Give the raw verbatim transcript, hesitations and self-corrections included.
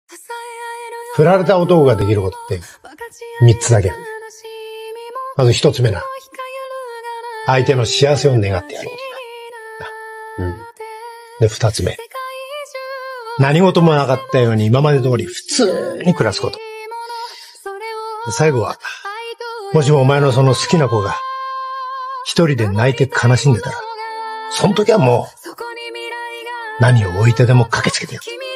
振られた男ができることって三つだけある。まず一つ目な。相手の幸せを願ってやることだ。うん。で、二つ目。何事もなかったように今まで通り普通に暮らすこと。で、最後は、もしもお前のその好きな子が一人で泣いて悲しんでたら、その時はもう何を置いてでも駆けつけてよ。